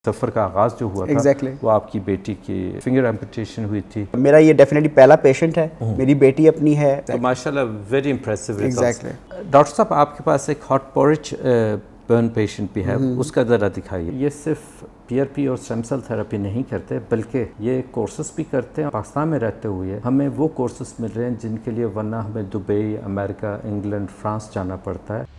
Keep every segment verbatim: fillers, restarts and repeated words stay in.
सफ़र का आगाज़ जो हुआ exactly. था वो आपकी बेटी की फिंगर एम्पुटेशन हुई थी। मेरा ये डेफिनेटली पहला पेशेंट है, मेरी बेटी अपनी है। तो माशाल्लाह वेरी इंप्रेसिव रिजल्ट्स। डॉक्टर साहब आपके पास एक हॉट पोरिच बर्न पेशेंट भी है, उसका ज़रा दिखाइए। ये सिर्फ पीआरपी और स्टेम सेल थेरेपी नहीं करते बल्कि ये कोर्सेज भी करते हैं। पाकिस्तान में रहते हुए हमें वो कोर्सेज मिल रहे हैं जिनके लिए वरना हमें दुबई, अमेरिका, इंग्लैंड, फ्रांस जाना पड़ता है।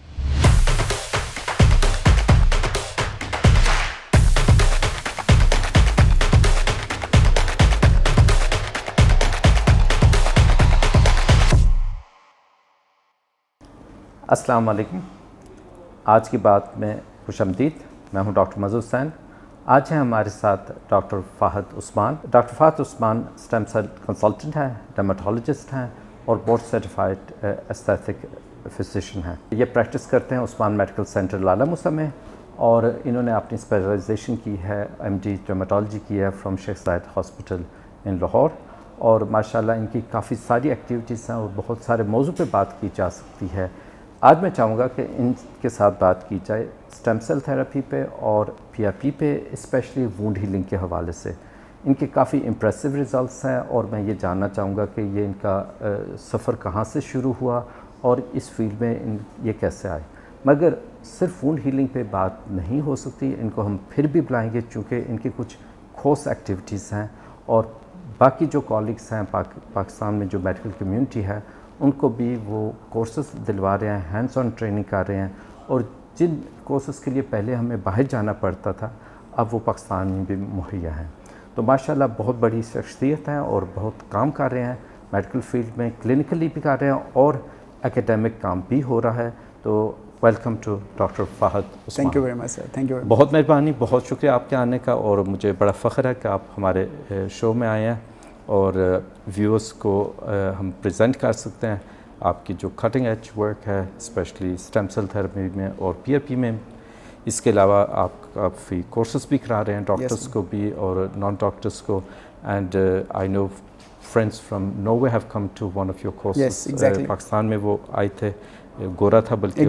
अस्सलाम वालेकुम। आज की बात में खुशामदीद। मैं हूं डॉक्टर मज़हर हुसैन। आज है हमारे साथ doctor Fahad Usman. Doctor Fahad Usman stem cell consultant हैं, डर्मेटोलॉजिस्ट हैं और बोर्ड सर्टिफाइड एस्थेटिक फिजिशियन हैं। ये प्रैक्टिस करते हैं उस्मान मेडिकल सेंटर लाला मूसा में और इन्होंने अपनी स्पेशलाइजेशन की है एमडी डर्मेटोलॉजी की है from Sheikh Zayed hospital in Lahore. और माशाल्लाह इनकी काफ़ी सारी एक्टिविटीज़ हैं और बहुत सारे मौजू पे बात की जा सकती है। आज मैं चाहूँगा कि इनके साथ बात की जाए स्टेम सेल थेरेपी पे और पीआरपी पे, स्पेशली वुंड हीलिंग के हवाले से। इनके काफ़ी इम्प्रेसिव रिज़ल्ट्स हैं और मैं ये जानना चाहूँगा कि ये इनका सफ़र कहाँ से शुरू हुआ और इस फील्ड में इन ये कैसे आए। मगर सिर्फ वुंड हीलिंग पे बात नहीं हो सकती, इनको हम फिर भी बुलाएंगे चूँकि इनकी कुछ ठोस एक्टिविटीज़ हैं और बाकी जो कॉलीग्स हैं पाक, पाकिस्तान में जो मेडिकल कम्युनिटी है उनको भी वो कोर्सेज दिलवा रहे हैं, हैंड्स ऑन ट्रेनिंग कर रहे हैं। और जिन कोर्सेज़ के लिए पहले हमें बाहर जाना पड़ता था अब वो पाकिस्तान में भी मुहैया हैं। तो माशाल्लाह बहुत बड़ी शख्सियत हैं और बहुत काम कर रहे हैं मेडिकल फील्ड में, क्लिनिकली भी कर रहे हैं और एकेडमिक काम भी हो रहा है। तो welcome to doctor Fahad Usman. Thank you very much sir. Thank you. बहुत मेहरबानी, बहुत शुक्रिया आपके आने का और मुझे बड़ा फ़ख्र है कि आप हमारे शो में आए हैं और व्यूअर्स को हम प्रेजेंट कर सकते हैं आपकी जो कटिंग एज वर्क है, स्पेशली स्टेम सेल थेरेपी में और पीआरपी में। इसके अलावा आप काफ़ी कोर्सेज भी करा रहे हैं डॉक्टर्स yes, को भी और नॉन डॉक्टर्स को। And I know friends from Norway have come to one of your courses. Pakistan में वो आए थे, गोरा था बल्कि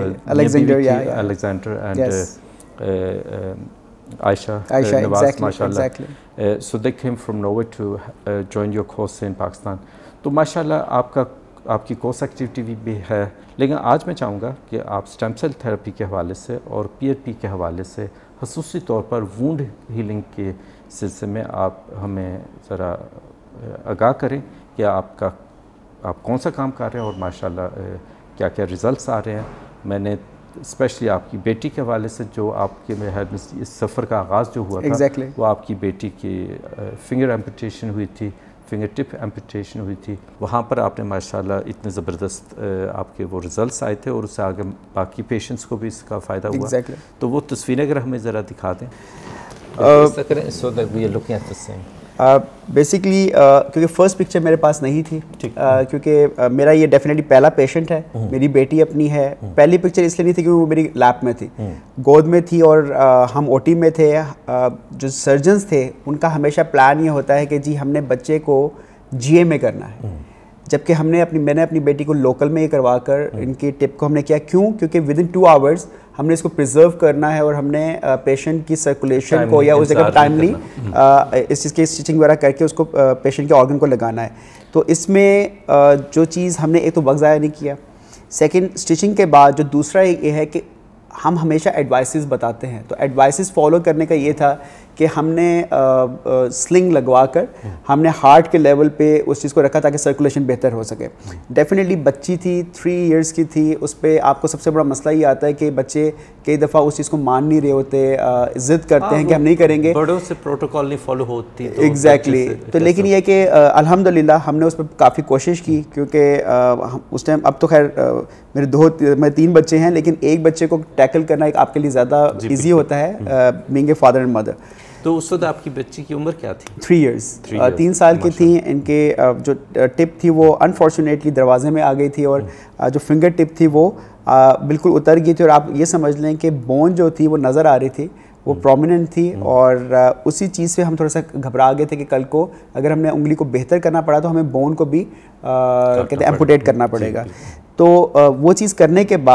Alexander and Aisha, Aisha uh, Nawaz, exactly, mashallah. Exactly. Uh, so they came from Norway to uh, join your course in Pakistan. तो माशाल्लाह आपका आपकी कोर्स एक्टिविटी भी है, लेकिन आज मैं चाहूँगा कि आप स्टेम सेल थेरेपी के हवाले से और पीआरपी के हवाले से ख़ुसूसी तौर पर वुंड हीलिंग के सिलसिले में आप हमें ज़रा आगाह करें कि आपका आप कौन सा काम कर रहे हैं और माशाल्लाह क्या क्या रिज़ल्ट्स आ रहे हैं। मैंने स्पेशली आपकी बेटी के हवाले से जो आपके में इस सफ़र का आगाज़ जो हुआ exactly. था वो आपकी बेटी की फिंगर एम्पुटेशन हुई थी, फिंगर टिप एम्पुटेशन हुई थी। वहाँ पर आपने माशाल्लाह इतने ज़बरदस्त आपके वो रिज़ल्ट्स आए थे और उससे आगे बाकी पेशेंट्स को भी इसका फ़ायदा हुआ exactly. तो वो तस्वीरें अगर हमें ज़रा दिखा दें so that we are looking at the same. Basically uh, uh, क्योंकि फ़र्स्ट पिक्चर मेरे पास नहीं थी uh, क्योंकि uh, मेरा ये डेफिनेटली पहला पेशेंट है, मेरी बेटी अपनी है। पहली पिक्चर इसलिए नहीं थी क्योंकि वो मेरी लैब में थी, गोद में थी और uh, हम ओटी में थे। uh, जो सर्जन्स थे उनका हमेशा प्लान ये होता है कि जी हमने बच्चे को जीए में करना है, जबकि हमने अपनी मैंने अपनी बेटी को लोकल में ही करवा कर इनकी टिप को हमने किया। क्यों? क्योंकि विद इन टू आवर्स हमने इसको प्रिजर्व करना है और हमने पेशेंट की सर्कुलेशन को या उस जगह टाइमली इस चीज़ की स्टिचिंग वगैरह करके उसको पेशेंट के ऑर्गन को लगाना है। तो इसमें आ, जो चीज़ हमने एक तो वक्त ज़ाया नहीं किया, सेकंड स्टिचिंग के बाद जो दूसरा ये है कि हम हमेशा एडवाइसेस बताते हैं, तो एडवाइसेस फॉलो करने का ये था कि हमने स्लिंग लगवा कर हमने हार्ट के लेवल पे उस चीज़ को रखा ताकि सर्कुलेशन बेहतर हो सके। डेफिनेटली बच्ची थी, थ्री इयर्स की थी, उस पर आपको सबसे बड़ा मसला ये आता है कि बच्चे कई दफ़ा उस चीज़ को मान नहीं रहे होते, ज़िद करते हैं कि हम नहीं करेंगे, बड़ों से प्रोटोकॉल नहीं फॉलो होती। एग्जैक्टली तो लेकिन ये कि अल्हम्दुलिल्लाह हमने उस पर काफ़ी कोशिश की क्योंकि उस टाइम, अब तो खैर मेरे दो मेरे तीन बच्चे हैं, लेकिन एक बच्चे को टैकल करना एक आपके लिए ज़्यादा ईजी होता है being a father and mother. तो उस वक्त आपकी बच्ची की उम्र क्या थी? थ्री इयर्स, तीन साल की थी। इनके जो टिप थी वो अनफॉर्चुनेटली दरवाजे में आ गई थी और जो फिंगर टिप थी वो बिल्कुल उतर गई थी और आप ये समझ लें कि बोन जो थी वो नज़र आ रही थी, वो प्रोमिनेंट थी। और उसी चीज़ से हम थोड़ा सा घबरा गए थे कि कल को अगर हमने उंगली को बेहतर करना पड़ा तो हमें बोन को भी कहते हैं एम्पुटेट करना पड़ेगा। तो वो चीज़ करने के बाद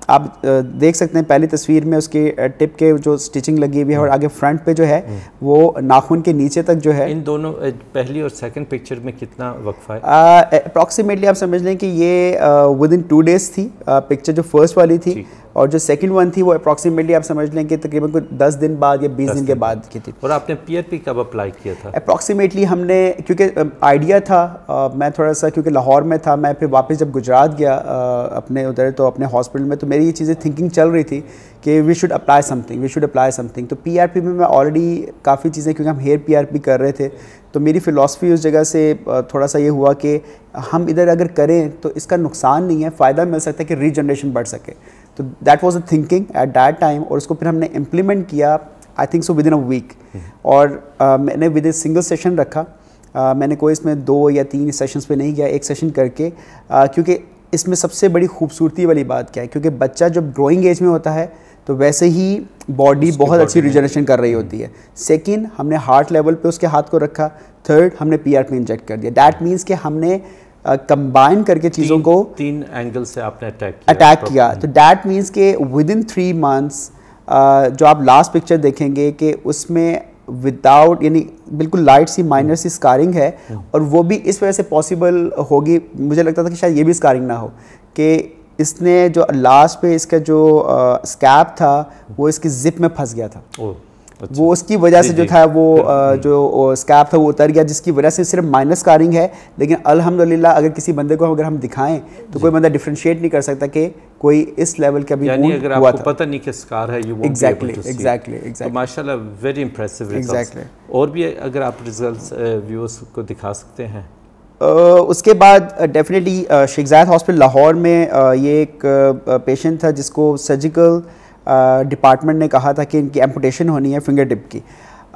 आप देख सकते हैं पहली तस्वीर में उसके टिप के जो स्टिचिंग लगी हुई है और आगे फ्रंट पे जो है वो नाखून के नीचे तक जो है। इन दोनों पहली और सेकंड पिक्चर में कितना वक्फा है? अप्रॉक्सीमेटली आप समझ लें कि ये विद इन टू डेज थी पिक्चर जो फर्स्ट वाली थी, और जो सेकंड वन थी वो अप्रॉक्सीमेटली आप समझ लें कि तकरीबन कोई दस दिन बाद या बीस दिन के बाद की थी। और आपने पीआरपी कब अप्लाई किया था? अप्रॉक्सीमेटली हमने, क्योंकि आइडिया था, आ, मैं थोड़ा सा क्योंकि लाहौर में था, मैं फिर वापस जब गुजरात गया आ, अपने उधर तो अपने हॉस्पिटल में, तो मेरी ये चीज़ें थिंकिंग चल रही थी कि we should apply something we should apply something तो पीआरपी में मैं ऑलरेडी काफ़ी चीज़ें, क्योंकि हम हेयर पीआरपी कर रहे थे, तो मेरी फ़िलासफ़ी उस जगह से थोड़ा सा ये हुआ कि हम इधर अगर करें तो इसका नुकसान नहीं है, फ़ायदा मिल सकता है कि रीजनरेशन बढ़ सके। तो that was the thinking at that time, और उसको फिर हमने इम्प्लीमेंट किया I think so within a week. और uh, मैंने विद इन सिंगल सेशन रखा, uh, मैंने कोई इसमें दो या तीन सेशंस पे नहीं गया, एक सेशन करके, uh, क्योंकि इसमें सबसे बड़ी खूबसूरती वाली बात क्या है, क्योंकि बच्चा जब ग्रोइंग एज में होता है तो वैसे ही बॉडी बहुत अच्छी रिजनरेशन कर रही होती है। सेकेंड, हमने हार्ट लेवल पे उसके हाथ को रखा। थर्ड, हमने पीआरपी इंजेक्ट कर दिया। दैट मीन्स कि हमने कंबाइन uh, करके चीज़ों को तीन एंगल से आपने अटैक किया अटैक किया तो दैट मीन्स कि विद इन थ्री मंथ्स जो आप लास्ट पिक्चर देखेंगे कि उसमें विदाउट, यानी बिल्कुल लाइट सी माइनर सी स्कारिंग है, और वो भी इस वजह से पॉसिबल होगी, मुझे लगता था कि शायद ये भी स्कारिंग ना हो, कि इसने जो लास्ट पे इसका जो स्कैप uh, था वो इसकी जिप में फंस गया था। oh. अच्छा। वो उसकी वजह से जो था वो आ, जो स्कैप था वो उतर गया, जिसकी वजह से सिर्फ माइनस स्कारिंग है, लेकिन अल्हम्दुलिल्लाह अगर किसी बंदे को अगर हम दिखाएं तो कोई बंदा डिफरेंशिएट नहीं कर सकता कि कोई इस लेवल का भी यानी अगर आपको पता नहीं कि स्कार है, you won't exactly exactly exactly माशाल्लाह, वेरी इंप्रेसिव रिजल्ट्स। एग्जैक्टली। और भी अगर आप रिजल्ट्स व्यूअर्स को दिखा सकते हैं? Uh, उसके बाद definitely Sheikh Zayed hospital Lahore में uh, ये एक पेशेंट uh, था जिसको सर्जिकल डिपार्टमेंट uh, ने कहा था कि इनकी एम्पुटेशन होनी है फिंगर टिप की।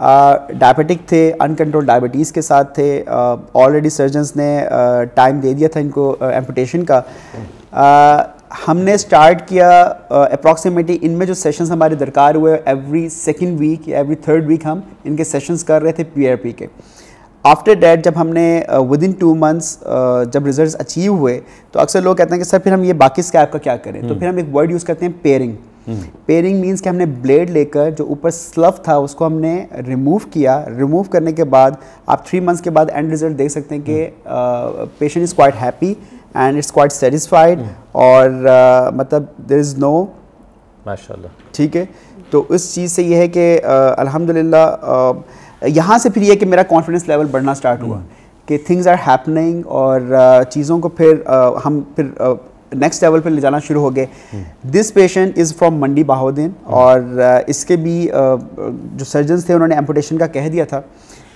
डायबिटिक uh, थे, अनकंट्रोल डायबिटीज़ के साथ थे, ऑलरेडी uh, सर्जन्स ने टाइम uh, दे दिया था इनको एम्पुटेशन uh, का। uh, हमने स्टार्ट किया अप्रॉक्सीमेटली uh, इनमें जो सेशंस हमारे दरकार हुए एवरी सेकेंड वीक या एवरी थर्ड वीक हम इनके सेशंस कर रहे थे पीआरपी के। आफ्टर डैट जब हमने विद इन टू मंथ्स जब रिजल्ट्स अचीव हुए तो अक्सर लोग कहते हैं कि सर फिर हम ये बाकी स्कैप का क्या करें, तो फिर हम एक वर्ड यूज़ करते हैं पेयरिंग। पेयरिंग मीन्स कि हमने ब्लेड लेकर जो ऊपर स्लफ था उसको हमने रिमूव किया। रिमूव करने के बाद आप थ्री मंथ्स के बाद एंड रिजल्ट देख सकते हैं कि patient is quite happy and it's quite satisfied, और uh, मतलब देयर इज़ नो, माशाल्लाह, ठीक है। तो इस चीज़ से ये है कि अल्हम्दुलिल्लाह यहाँ से फिर ये कि मेरा कॉन्फिडेंस लेवल बढ़ना स्टार्ट हुआ कि थिंग्स आर हैपनिंग, और चीज़ों को फिर uh, हम फिर नेक्स्ट लेवल पे ले जाना शुरू हो गए। This patient is from Mandi Bahauddin, और uh, इसके भी uh, जो सर्जन्स थे उन्होंने एम्पुटेशन का कह दिया था।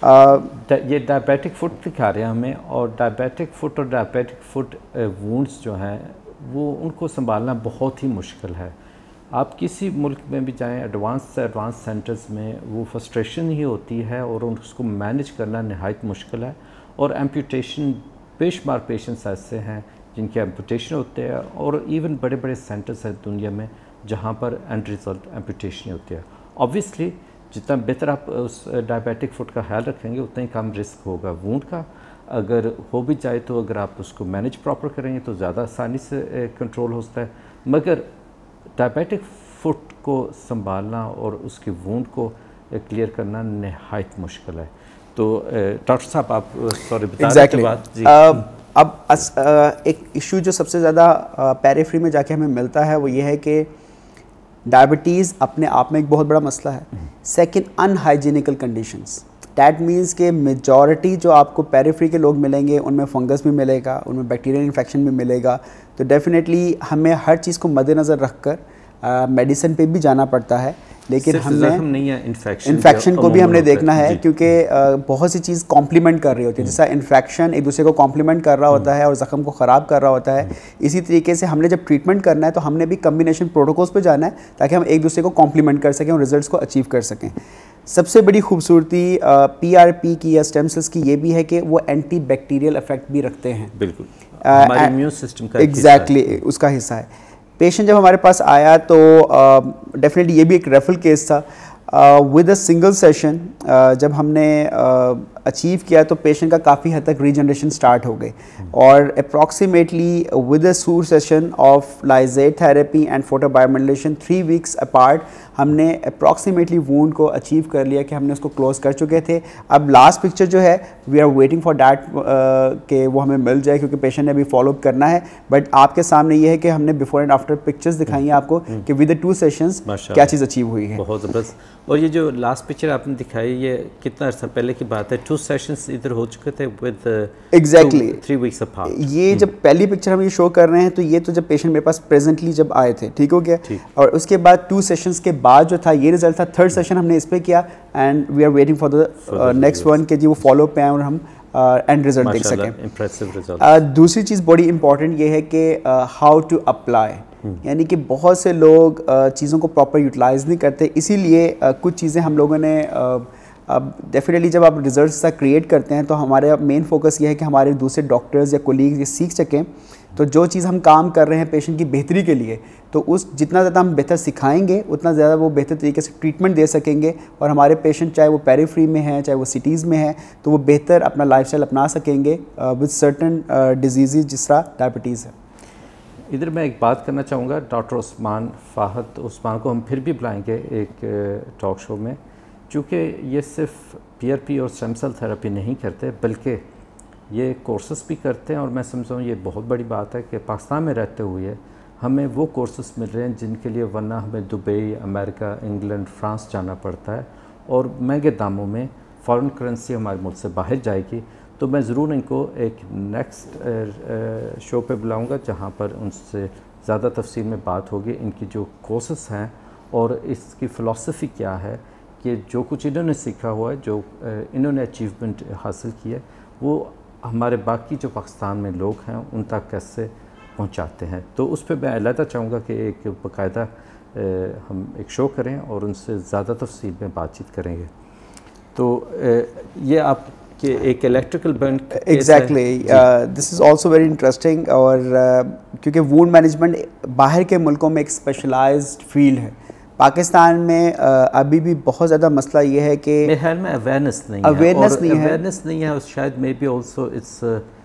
uh, ये डायबिटिक फुट दिखा रहे हैं हमें, और डायबिटिक फुट और डायबिटिक फुट वुंड्स जो हैं वो उनको संभालना बहुत ही मुश्किल है। आप किसी मुल्क में भी जाएं, एडवांस से एडवांस सेंटर्स में वो फ्रस्ट्रेशन ही होती है और उसको मैनेज करना नहायत मुश्किल है। और एम्पुटेशन, बेशुमार पेशेंट्स ऐसे हैं जिनके एम्पुटेशन होते हैं, और इवन बड़े बड़े सेंटर्स हैं दुनिया में जहाँ पर एंड रिजल्ट एम्पुटेशन होती है। ऑब्वियसली जितना बेहतर आप उस डायबिटिक फुट का ख्याल रखेंगे उतना ही कम रिस्क होगा वुंड का। अगर हो भी जाए तो अगर आप उसको मैनेज प्रॉपर करेंगे तो ज़्यादा आसानी से कंट्रोल हो सकता है, मगर डायबिटिक फुट को संभालना और उसकी वुंड को क्लियर करना नहायत मुश्किल है। तो डॉक्टर साहब आप सॉरी बता exactly. रहे बात जी। uh, अब अस, uh, एक इशू जो सबसे ज़्यादा पेरिफेरी uh, में जाके हमें मिलता है वो ये है कि डायबिटीज़ अपने आप में एक बहुत बड़ा मसला है। Second, unhygienical conditions. That means के मेजॉरिटी जो आपको पेरिफेरी के लोग मिलेंगे उनमें फंगस भी मिलेगा, उनमें बैक्टीरियल इन्फेक्शन भी मिलेगा। तो डेफिनेटली हमें हर चीज़ को मद्देनज़र रख कर मेडिसिन पे भी जाना पड़ता है, लेकिन हमें इन्फेक्शन को भी हमने देखना है, क्योंकि बहुत सी चीज़ कॉम्प्लीमेंट कर रही होती है। जैसा इन्फेक्शन एक दूसरे को कॉम्प्लीमेंट कर रहा होता है और ज़ख्म को ख़राब कर रहा होता है, इसी तरीके से हमने जब ट्रीटमेंट करना है तो हमने भी कम्बिनेशन प्रोटोकॉल्स पे जाना है ताकि हम एक दूसरे को कॉम्प्लीमेंट कर सकें और रिजल्ट्स को अचीव कर सकें। सबसे बड़ी खूबसूरती पीआरपी की या स्टेम सेल्स की ये भी है कि वो एंटी बैक्टीरियल इफेक्ट भी रखते हैं। बिल्कुल, हमारे इम्यून सिस्टम का एग्जैक्टली उसका हिस्सा है। पेशेंट जब हमारे पास आया तो डेफिनेटली uh, ये भी एक रेफरल केस था विद अ सिंगल सेशन। जब हमने uh, अचीव किया तो पेशेंट का काफ़ी हद तक रीजनरेशन स्टार्ट हो गई और approximately with a sure session of laser therapy and photobiomodulation three weeks apart हमने अप्रॉक्सीमेटली वूंड को अचीव कर लिया कि हमने उसको क्लोज कर चुके थे। अब लास्ट पिक्चर जो है we are waiting for that कि वो हमें मिल जाए क्योंकि पेशेंट ने अभी फॉलोअप करना है, बट आपके सामने ये है कि हमने बिफोर एंड आफ्टर पिक्चर्स दिखाई हैं आपको कि विद द टू सेशंस क्या चीज़ अचीव हुई है। बहुत ज़बरदस्त। और ये जो लास्ट पिक्चर आपने दिखाई ये कितना अर्सा पहले की बात है? टू सेशंस इधर हो चुके थे with exactly three weeks apart. ये जब पहली पिक्चर हम ये शो कर रहे हैं तो ये तो जब पेशेंट मेरे पास प्रेजेंटली जब आए थे, ठीक हो गया, और उसके बाद टू सेशंस के बाद जो था ये रिजल्ट था। थर्ड सेशन हमने इस पे किया and we are waiting for the next one के जी वो फॉलो पे आए और हम एंड रिजल्ट देख सकें। Impressive result. दूसरी चीज़ बड़ी इंपॉर्टेंट ये है कि हाउ टू अप्लाई, यानी कि बहुत से लोग uh, चीज़ों को प्रॉपर यूटिलाइज नहीं करते, इसीलिए uh, कुछ चीज़ें हम लोगों ने uh, अब डेफिनेटली जब आप रिजल्ट्स का क्रिएट करते हैं तो हमारे मेन फोकस ये है कि हमारे दूसरे डॉक्टर्स या कोलीग्स ये सीख सकें। तो जो चीज़ हम काम कर रहे हैं पेशेंट की बेहतरी के लिए, तो उस जितना ज़्यादा हम बेहतर सिखाएंगे उतना ज़्यादा वो बेहतर तरीके से ट्रीटमेंट दे सकेंगे और हमारे पेशेंट चाहे वो पेरीफ्री में हैं चाहे वो सिटीज़ में हैं तो वो बेहतर अपना लाइफस्टाइल अपना सकेंगे विद सर्टन डिजीज़ जिस तरह डायबिटीज़ है। इधर मैं एक बात करना चाहूँगा, डॉक्टर उस्मान फ़ाहद उस्मान को हम फिर भी बुलाएंगे एक टॉक शो में, क्योंकि ये सिर्फ पीआरपी और स्टेम सेल थेरेपी नहीं करते बल्कि ये कोर्सेस भी करते हैं। और मैं समझता हूँ ये बहुत बड़ी बात है कि पाकिस्तान में रहते हुए हमें वो कोर्सेस मिल रहे हैं जिनके लिए वरना हमें दुबई, अमेरिका, इंग्लैंड, फ्रांस जाना पड़ता है और महंगे दामों में फ़ॉरेन करेंसी हमारे मुल्क से बाहर जाएगी। तो मैं ज़रूर इनको एक नेक्स्ट शो पे बुलाऊंगा जहाँ पर उनसे ज़्यादा तफसील में बात होगी, इनकी जो कोर्सेस हैं और इसकी फ़िलासफ़ी क्या है कि जो कुछ इन्होंने सीखा हुआ है, जो इन्होंने अचीवमेंट हासिल की है, वो हमारे बाकी जो पाकिस्तान में लोग हैं उन तक कैसे पहुंचाते हैं। तो उस पर मैं अलहदा चाहूँगा कि एक बाकायदा हम एक शो करें और उनसे ज़्यादा तफसील में बातचीत करेंगे। तो ये आप कि एक electrical burn exactly this is also very interesting. और uh, क्योंकि वूंड मैनेजमेंट बाहर के मुल्कों में एक स्पेशलाइज्ड फील्ड है, पाकिस्तान में uh, अभी भी बहुत ज़्यादा मसला ये है कि मेरे ख्याल में अवेयरनेस नहीं अवेयरनेस है नहीं है अवेयरनेस नहीं है और शायद maybe also it's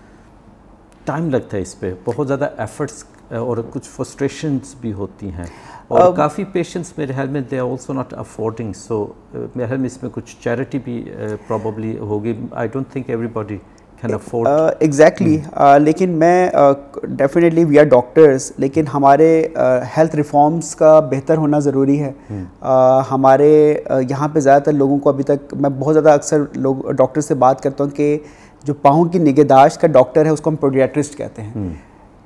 time लगता है इस पर, बहुत ज़्यादा एफर्ट्स और कुछ फ्रस्ट्रेशंस भी होती हैं और uh, काफ़ी पेशेंट्स मेरे ख्याल में they are also not affording. So मेरे ख्याल में इसमें कुछ चैरिटी भी प्रॉबली uh, होगी। I don't think everybody can afford exactly. लेकिन मैं डेफिनेटली वी आर डॉक्टर्स, लेकिन हमारे हेल्थ uh, रिफॉर्म्स का बेहतर होना ज़रूरी है। hmm. uh, हमारे uh, यहाँ पे ज़्यादातर लोगों को अभी तक मैं बहुत ज़्यादा अक्सर लोग डॉक्टर से बात करता हूँ कि जो पाँव की निगहदाश्त का डॉक्टर है उसको हम पोडियाट्रिस्ट कहते हैं। hmm.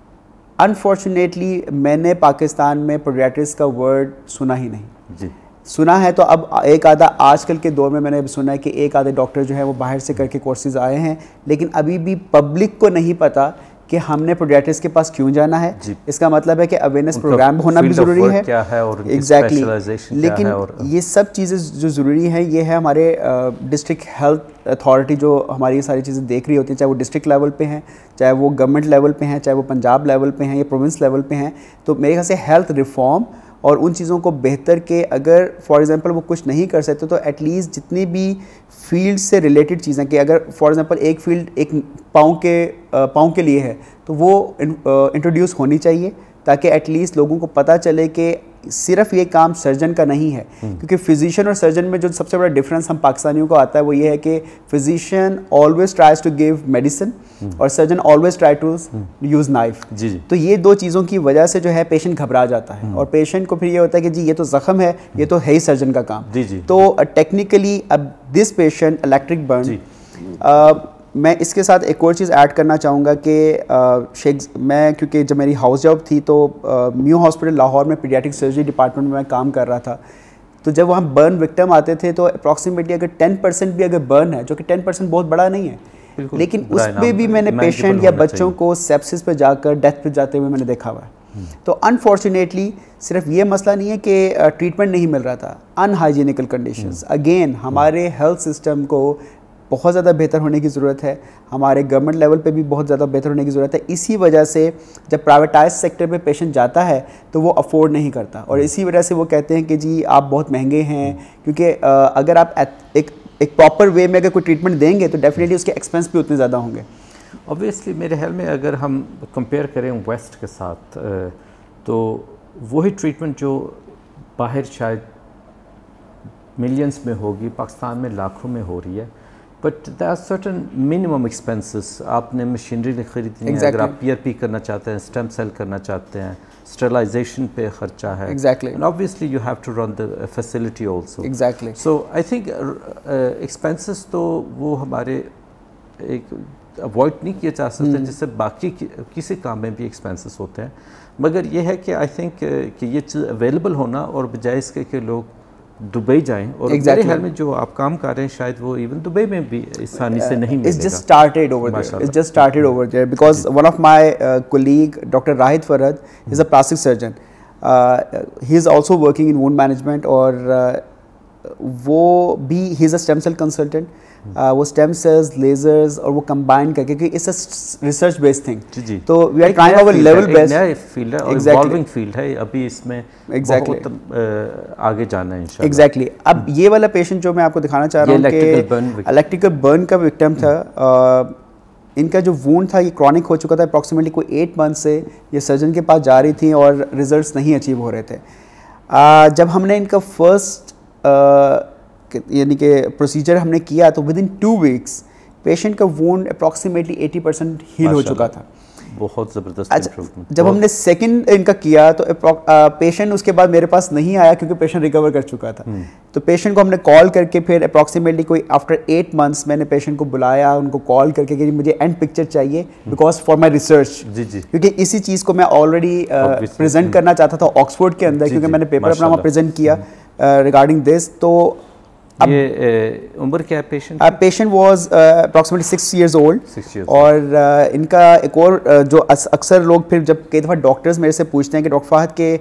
अनफॉर्चुनेटली मैंने पाकिस्तान में पोडियाट्रिस्ट का वर्ड सुना ही नहीं। जी सुना है तो अब एक आधा आजकल के दौर में मैंने सुना है कि एक आधे डॉक्टर जो है वो बाहर से करके कोर्सेज आए हैं, लेकिन अभी भी पब्लिक को नहीं पता कि हमने पोडियाट्रिस्ट के पास क्यों जाना है। इसका मतलब है कि अवेयरनेस प्रोग्राम होना भी ज़रूरी है। क्या है और एग्जैक्टली लेकिन और ये सब चीज़ें जो ज़रूरी हैं ये है हमारे डिस्ट्रिक्ट हेल्थ अथॉरिटी जो हमारी सारी चीज़ें देख रही होती हैं, चाहे वो डिस्ट्रिक्ट लेवल पे हैं, चाहे वो गवर्नमेंट लेवल पे हैं, चाहे वो पंजाब लेवल पे हैं या प्रोविंस लेवल पे हैं। तो मेरे ख्याल से हेल्थ रिफॉर्म और उन चीज़ों को बेहतर के अगर फॉर एग्जांपल वो कुछ नहीं कर सकते तो एटलीस्ट जितनी भी फील्ड से रिलेटेड चीज़ें कि अगर फॉर एग्जांपल एक फील्ड एक पाँव के पाँव के लिए है तो वो इंट्रोड्यूस होनी चाहिए ताकि एटलीस्ट लोगों को पता चले कि सिर्फ ये काम सर्जन का नहीं है। क्योंकि फिजिशियन और सर्जन में जो सबसे बड़ा डिफरेंस हम पाकिस्तानियों को आता है वो ये है कि physician always tries to give medicine और surgeon always try to use knife. जी जी तो ये दो चीज़ों की वजह से जो है पेशेंट घबरा जाता है और पेशेंट को फिर ये होता है कि जी ये तो जख्म है, ये तो है ही सर्जन का काम। जी जी तो टेक्निकली अब दिस पेशेंट इलेक्ट्रिक बर्न, मैं इसके साथ एक और चीज़ ऐड करना चाहूँगा कि शेख मैं क्योंकि जब मेरी हाउस जॉब थी तो म्यू हॉस्पिटल लाहौर में पीडियाट्रिक सर्जरी डिपार्टमेंट में मैं काम कर रहा था। तो जब वहाँ बर्न विक्टिम आते थे तो अप्रॉक्सीमेटली अगर टेन परसेंट भी अगर बर्न है, जो कि टेन परसेंट बहुत बड़ा नहीं है, लेकिन उस पर भी मैंने पेशेंट या बच्चों को सेप्सिस पे जाकर डेथ पे जाते हुए मैंने देखा हुआ है। तो अनफॉर्चुनेटली सिर्फ ये मसला नहीं है कि ट्रीटमेंट नहीं मिल रहा था, अनहाइजीनिकल कंडीशंस। अगेन हमारे हेल्थ सिस्टम को बहुत ज़्यादा बेहतर होने की ज़रूरत है, हमारे गवर्नमेंट लेवल पे भी बहुत ज़्यादा बेहतर होने की ज़रूरत है। इसी वजह से जब प्राइवेटाइज सेक्टर पे पेशेंट जाता है तो वो अफोर्ड नहीं करता और इसी वजह से वो कहते हैं कि जी आप बहुत महंगे हैं। क्योंकि अगर आप एक एक प्रॉपर वे में अगर कोई ट्रीटमेंट देंगे तो डेफिनेटली उसके एक्सपेंस भी उतने ज़्यादा होंगे। ऑब्वियसली मेरे ख्याल में अगर हम कंपेयर करें वेस्ट के साथ तो वही ट्रीटमेंट जो बाहर शायद मिलियंस में होगी, पाकिस्तान में लाखों में हो रही है, but there are certain minimum expenses. आपने मशीनरी खरीदनी है, अगर आप पीआरपी करना चाहते हैं, स्टेम सेल करना चाहते हैं, स्टरलाइजेशन पे खर्चा है, exactly, and obviously you have to run the facility also, exactly. So I think expenses तो वो हमारे एक अवॉइड नहीं किए जा सकते hmm. जिससे बाकी कि, किसी काम में भी एक्सपेंसेस होते हैं, मगर ये है कि आई थिंक कि ये चीज़ अवेलेबल होना और बजाय इसके कि लोग दुबई जाएं, और exactly. मेरे ख्याल में जो आप काम कर रहे हैं शायद वो इवन दुबई में भी आसानी से नहीं मिलेगा। It's just started over there. It's just started over there because one of my uh, colleague, Doctor Rahid Farad, is a plastic surgeon. Uh, he is also working in wound management और uh, वो भी he is a stem cell consultant. Uh, वो stem cells, lasers और वो combine करके, क्योंकि it's research based thing, तो we are trying our level best. नया फील्ड है और इवॉल्विंग फील्ड है, अभी इसमें exactly. बहुत आगे जाना है इंशाल्लाह। Exactly exactly. अब ये वाला पेशेंट जो मैं आपको दिखाना चाह रहा हूँ कि इलेक्ट्रिकल बर्न का विक्टिम था। uh, इनका जो वूंड था ये क्रॉनिक हो चुका था, अप्रॉक्सीमेटली कोई एट मंथ से ये सर्जन के पास जा रही थी और रिजल्ट्स नहीं अचीव हो रहे थे। uh, जब हमने इनका फर्स्ट uh, यानी कि प्रोसीजर हमने किया तो with in two weeks patient का wound approximately eighty percent heal हो चुका था। बहुत ज़बरदस्त। अच्छा, जब हमने सेकंड इनका किया तो पेशेंट उसके बाद मेरे पास नहीं आया क्योंकि पेशेंट रिकवर कर चुका था। तो पेशेंट को हमने कॉल करके फिर अप्रॉक्सीमेटली कोई आफ्टर एट मंथ्स मैंने पेशेंट को बुलाया, उनको कॉल करके कि मुझे एंड पिक्चर चाहिए बिकॉज फॉर माई रिसर्च, जी जी, क्योंकि इसी चीज़ को मैं ऑलरेडी प्रेजेंट करना चाहता था ऑक्सफोर्ड के अंदर, क्योंकि मैंने पेपर अपना प्रेजेंट किया रिगार्डिंग दिस। तो ये उम्र क्या है patient? Patient was approximately six years old. और uh, इनका एक और uh, जो अक्सर लोग फिर जब कई दफ़ा डॉक्टर्स मेरे से पूछते हैं कि डॉक्टर फाहद के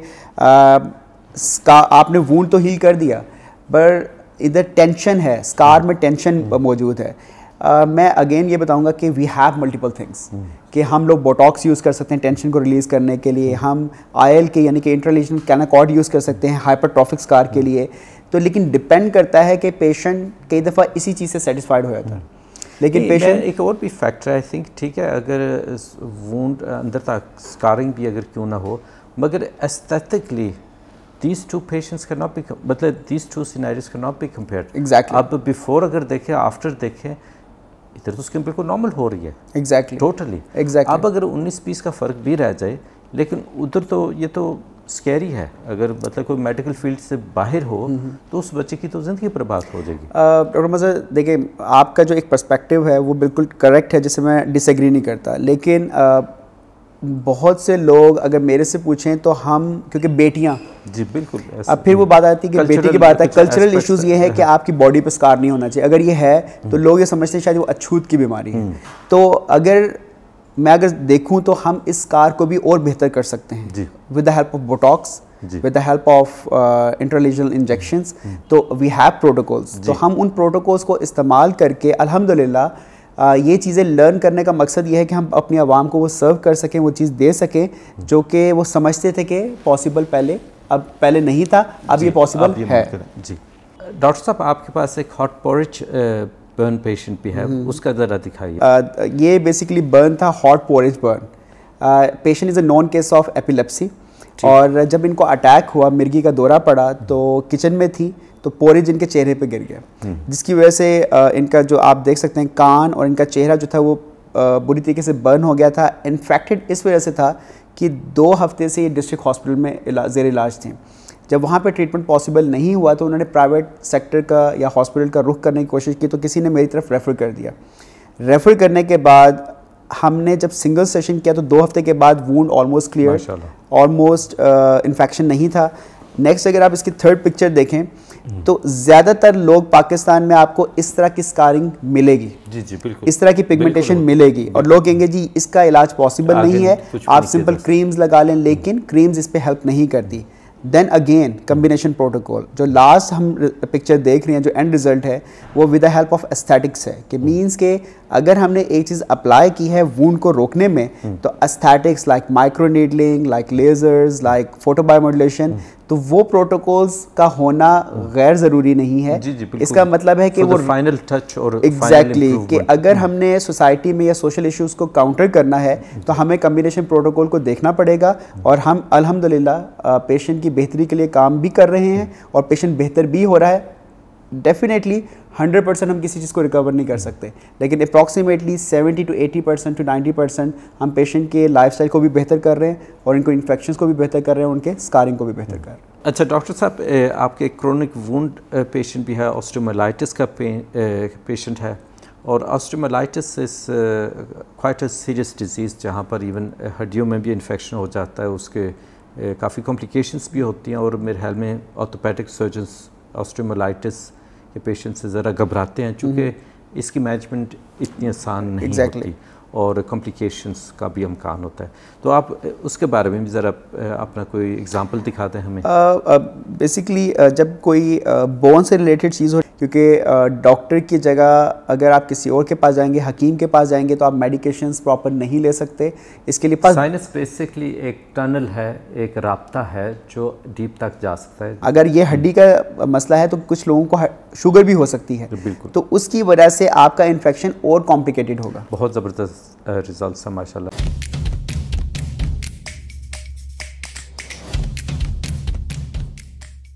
uh, आपने वूंड तो हील कर दिया पर इधर टेंशन है, स्कार में टेंशन मौजूद है। uh, मैं अगेन ये बताऊंगा कि वी हैव मल्टीपल थिंग्स, कि हम लोग बोटॉक्स यूज़ कर सकते हैं टेंशन को रिलीज़ करने के लिए, हम आयल के यानी कि इंट्रालेशनल कैनाकॉर्ड यूज़ कर सकते हैं हाइपरट्रॉफिक स्कार के लिए। तो लेकिन डिपेंड करता है कि पेशेंट कई दफ़ा इसी चीज़ से सेटिस्फाइड हो जाता है, लेकिन पेशेंट एक और भी फैक्टर आई थिंक, ठीक है, अगर वूंड अंदर तक स्कारिंग भी अगर क्यों ना हो, मगर aesthetically these two patients cannot be, मतलब these two scenarios cannot be compared. Exactly. अब बिफोर अगर देखें, आफ्टर देखें, इधर तो स्किन बिल्कुल नॉर्मल हो रही है। Exactly totally exactly. अब अगर उन्नीस बीस का फ़र्क भी रह जाए, लेकिन उधर तो ये तो स्कैरी है, अगर मतलब कोई मेडिकल फील्ड से बाहर हो तो उस बच्चे की तो ज़िंदगी बर्बाद हो जाएगी। डॉक्टर मज़हर देखिए, आपका जो एक पर्सपेक्टिव है वो बिल्कुल करेक्ट है, जिससे मैं डिसएग्री नहीं करता, लेकिन uh, बहुत से लोग अगर मेरे से पूछें तो हम, क्योंकि बेटियां, जी बिल्कुल, अब फिर वो बात आती है कि बेटी की बात है, कल्चरल इश्यूज ये है कि आपकी बॉडी पे स्कार नहीं होना चाहिए, अगर ये है तो लोग ये समझते हैं शायद वो अछूत की बीमारी है। तो अगर मैं अगर देखूं तो हम इस स्कार को भी और बेहतर कर सकते हैं with the help of botox, with the help of intralesional injections. तो वी हैव प्रोटोकॉल्स, तो हम उन प्रोटोकॉल्स को इस्तेमाल करके अल्हम्दुलिल्लाह Uh, ये चीज़ें लर्न करने का मकसद ये है कि हम अपनी आवाम को वो सर्व कर सकें, वो चीज़ दे सकें जो कि वो समझते थे कि पॉसिबल पहले, अब पहले नहीं था, अब ये पॉसिबल है। जी डॉक्टर साहब, आपके पास एक हॉट पोरिज बर्न पेशेंट भी है, उसका ज़रा दिखाइए। uh, ये बेसिकली बर्न था, hot porridge burn. Patient is a known case of epilepsy, और जब इनको अटैक हुआ, मिर्गी का दौरा पड़ा, तो किचन में थी तो पोरिज इनके चेहरे पे गिर गया, जिसकी वजह से इनका जो आप देख सकते हैं कान और इनका चेहरा जो था वो बुरी तरीके से बर्न हो गया था। इन्फेक्टेड इस वजह से था कि दो हफ्ते से ये डिस्ट्रिक्ट हॉस्पिटल में इलाज ज़ेर इलाज थे। जब वहाँ पे ट्रीटमेंट पॉसिबल नहीं हुआ तो उन्होंने प्राइवेट सेक्टर का या हॉस्पिटल का रुख करने की कोशिश की, तो किसी ने मेरी तरफ रेफ़र कर दिया। रेफ़र करने के बाद हमने जब सिंगल सेशन किया तो दो हफ्ते के बाद wound almost clear, almost infection नहीं था। नेक्स्ट अगर आप इसकी थर्ड पिक्चर देखें तो ज़्यादातर लोग पाकिस्तान में आपको इस तरह की स्कारिंग मिलेगी, जी जी बिल्कुल, इस तरह की पिगमेंटेशन मिलेगी, और लोग कहेंगे जी इसका इलाज पॉसिबल नहीं है, आप सिंपल क्रीम्स लगा लें, लेकिन क्रीम्स इस पे हेल्प नहीं करती। देन अगेन कम्बिनेशन प्रोटोकॉल, जो लास्ट हम पिक्चर देख रहे हैं, जो एंड रिजल्ट है वो with the help of aesthetics है, कि मींस के अगर हमने एक चीज़ अप्लाई की है वूंड को रोकने में, तो aesthetics like microneedling, like lasers, like photobiomodulation, तो वो प्रोटोकॉल्स का होना गैर ज़रूरी नहीं है। जी जी, इसका मतलब है कि वो फाइनल टच और एग्जैक्टली कि अगर हमने सोसाइटी में या सोशल इश्यूज़ को काउंटर करना है तो हमें कम्बिनेशन प्रोटोकॉल को देखना पड़ेगा, और हम अल्हम्दुलिल्लाह पेशेंट की बेहतरी के लिए काम भी कर रहे हैं और पेशेंट बेहतर भी हो रहा है। डेफिनेटली हंड्रेड परसेंट हम किसी चीज़ को रिकवर नहीं कर सकते, लेकिन approximately seventy to eighty percent to ninety percent हम पेशेंट के लाइफस्टाइल को भी बेहतर कर रहे हैं और इनको इन्फेक्शंस को भी बेहतर कर रहे हैं, उनके स्कारिंग को भी बेहतर कर रहे हैं। अच्छा डॉक्टर साहब, आपके क्रोनिक वुंड पेशेंट भी है, ऑस्टियोमाइलाइटिस का पेशेंट है, और osteomyelitis is quite a serious disease जहाँ पर इवन हड्डियों में भी इन्फेक्शन हो जाता है, उसके काफ़ी कॉम्प्लिकेशंस भी होती हैं, और मेरे ख्याल में ऑर्थोपेडिक सर्जन्स ऑस्टियोमाइलाइटिस के पेशेंट से ज़रा घबराते हैं, चूँकि इसकी मैनेजमेंट इतनी आसान नहीं exactly. होती और कॉम्प्लिकेशंस का भी अमकान होता है। तो आप उसके बारे में भी ज़रा अपना कोई एग्जांपल दिखाते हैं हमें। बेसिकली uh, uh, जब कोई बोन uh, से रिलेटेड चीज़ हो, क्योंकि डॉक्टर uh, की जगह अगर आप किसी और के पास जाएंगे, हकीम के पास जाएंगे, तो आप मेडिकेशंस प्रॉपर नहीं ले सकते। इसके लिए पास साइनस बेसिकली एक टनल है, एक रास्ता है जो डीप तक जा सकता है। अगर ये हड्डी का मसला है तो कुछ लोगों को शुगर भी हो सकती है, बिल्कुल, तो उसकी वजह से आपका इन्फेक्शन और कॉम्प्लिकेटेड होगा। बहुत ज़बरदस्त रिजल्ट है माशाल्लाह।